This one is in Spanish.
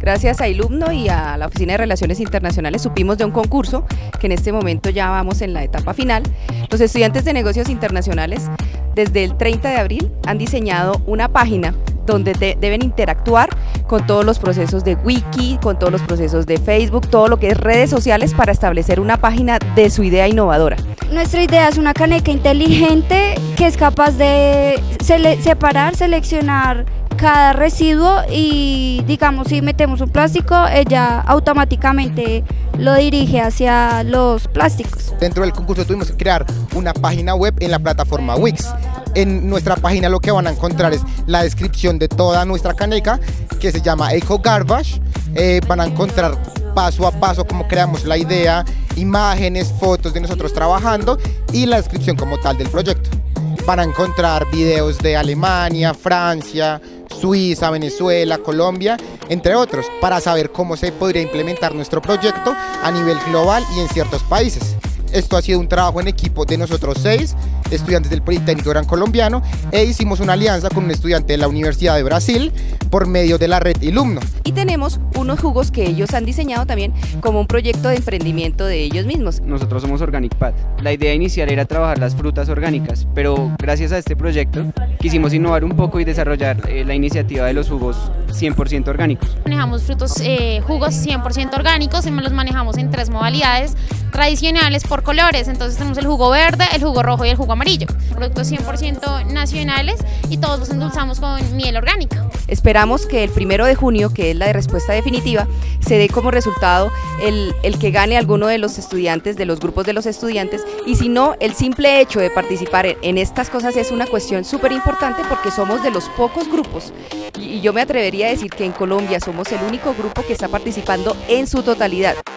Gracias a Ilumno y a la Oficina de Relaciones Internacionales supimos de un concurso que en este momento ya vamos en la etapa final. Los estudiantes de negocios internacionales desde el 30 de abril han diseñado una página donde deben interactuar con todos los procesos de Wiki, con todos los procesos de Facebook, todo lo que es redes sociales para establecer una página de su idea innovadora. Nuestra idea es una caneca inteligente que es capaz de seleccionar cada residuo y, digamos, si metemos un plástico, ella automáticamente lo dirige hacia los plásticos. Dentro del concurso tuvimos que crear una página web en la plataforma Wix. En nuestra página lo que van a encontrar es la descripción de toda nuestra caneca, que se llama Eco Garbage. Van a encontrar paso a paso cómo creamos la idea, imágenes, fotos de nosotros trabajando y la descripción como tal del proyecto. Van a encontrar videos de Alemania, Francia, Suiza, Venezuela, Colombia, entre otros, para saber cómo se podría implementar nuestro proyecto a nivel global y en ciertos países. Esto ha sido un trabajo en equipo de nosotros 6 estudiantes del Politécnico Gran Colombiano e hicimos una alianza con un estudiante de la Universidad de Brasil por medio de la red Ilumno. Y tenemos unos jugos que ellos han diseñado también como un proyecto de emprendimiento de ellos mismos. Nosotros somos Organic Path. La idea inicial era trabajar las frutas orgánicas, pero gracias a este proyecto quisimos innovar un poco y desarrollar la iniciativa de los jugos 100% orgánicos. Manejamos jugos 100% orgánicos y los manejamos en 3 modalidades tradicionales por colores. Entonces tenemos el jugo verde, el jugo rojo y el jugo amarillo. Productos 100% nacionales y todos los endulzamos con miel orgánica. Esperamos que el 1 de junio, que es la de respuesta definitiva, se dé como resultado el que gane alguno de los estudiantes, de los grupos de los estudiantes, y si no, el simple hecho de participar en estas cosas es una cuestión súper importante porque somos de los pocos grupos, y yo me atrevería a decir que en Colombia somos el único grupo que está participando en su totalidad.